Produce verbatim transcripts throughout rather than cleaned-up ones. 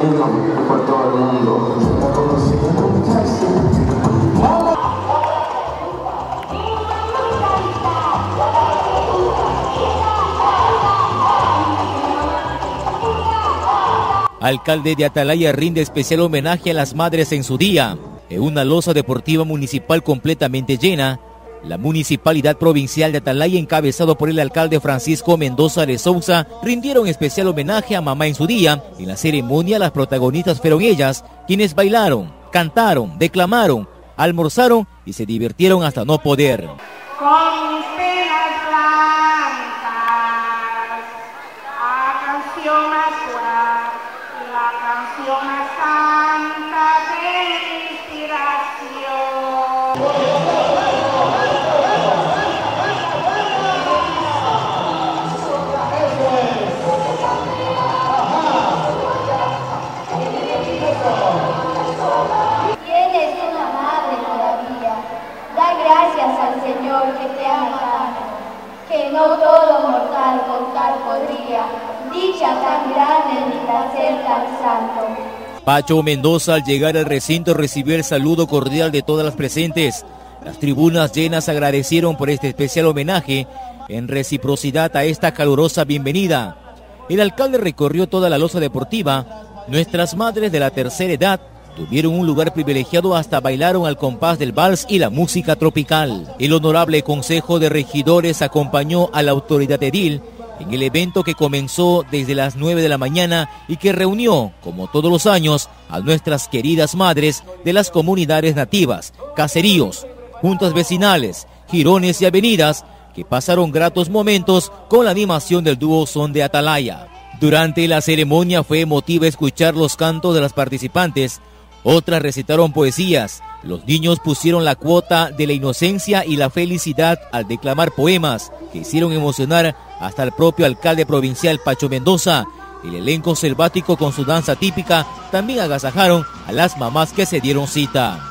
camino por todo el mundo. Alcalde de Atalaya rinde especial homenaje a las madres en su día. En una loza deportiva municipal completamente llena, la Municipalidad Provincial de Atalaya, encabezado por el alcalde Francisco Mendoza de Sousa, rindieron especial homenaje a mamá en su día. En la ceremonia, las protagonistas fueron ellas, quienes bailaron, cantaron, declamaron, almorzaron y se divirtieron hasta no poder. Con mis penas blancas, a canción más pura, la canción más santa de inspiración. Tienes una madre todavía, da gracias al Señor que te ama tanto, que no todo mortal contar podría, dicha tan grande ni placer tan santo. Pacho Mendoza, al llegar al recinto, recibió el saludo cordial de todas las presentes. Las tribunas llenas agradecieron por este especial homenaje en reciprocidad a esta calurosa bienvenida. El alcalde recorrió toda la loza deportiva. Nuestras madres de la tercera edad tuvieron un lugar privilegiado, hasta bailaron al compás del vals y la música tropical. El honorable Consejo de Regidores acompañó a la autoridad edil en el evento que comenzó desde las nueve de la mañana y que reunió, como todos los años, a nuestras queridas madres de las comunidades nativas, caseríos, juntas vecinales, jirones y avenidas, que pasaron gratos momentos con la animación del dúo Son de Atalaya. Durante la ceremonia fue emotiva escuchar los cantos de las participantes. Otras recitaron poesías. Los niños pusieron la cuota de la inocencia y la felicidad al declamar poemas que hicieron emocionar hasta el propio alcalde provincial Pacho Mendoza. El elenco selvático, con su danza típica, también agasajaron a las mamás que se dieron cita.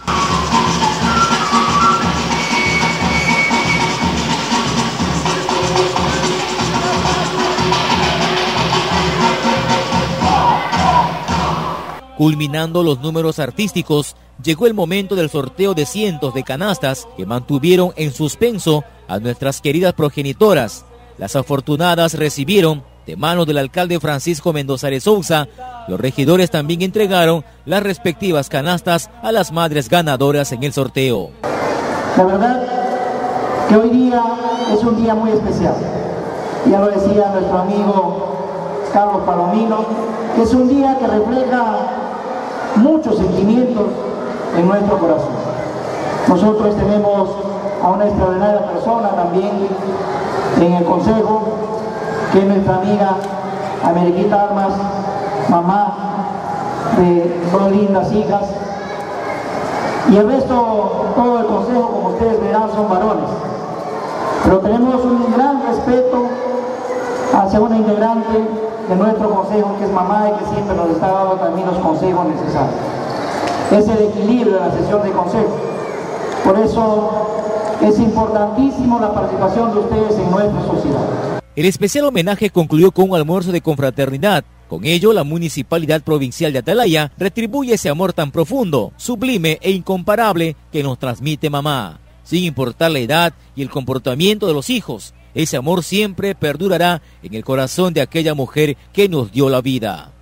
Culminando los números artísticos, llegó el momento del sorteo de cientos de canastas que mantuvieron en suspenso a nuestras queridas progenitoras. Las afortunadas recibieron, de manos del alcalde Francisco Mendoza de Sousa, los regidores también entregaron las respectivas canastas a las madres ganadoras en el sorteo. La verdad que hoy día es un día muy especial. Ya lo decía nuestro amigo Carlos Palomino, que es un día que refleja muchos sentimientos en nuestro corazón. Nosotros tenemos a una extraordinaria persona también en el consejo, que es nuestra amiga Ameriquita Armas, mamá de dos lindas hijas, y el resto, todo el consejo, como ustedes verán, son varones. Pero tenemos un gran respeto hacia una integrante de nuestro consejo, que es mamá y que siempre nos está dando también los consejos necesarios. Es el equilibrio de la sesión de consejo. Por eso es importantísimo la participación de ustedes en nuestra sociedad. El especial homenaje concluyó con un almuerzo de confraternidad. Con ello, la Municipalidad Provincial de Atalaya retribuye ese amor tan profundo, sublime e incomparable que nos transmite mamá. Sin importar la edad y el comportamiento de los hijos, ese amor siempre perdurará en el corazón de aquella mujer que nos dio la vida.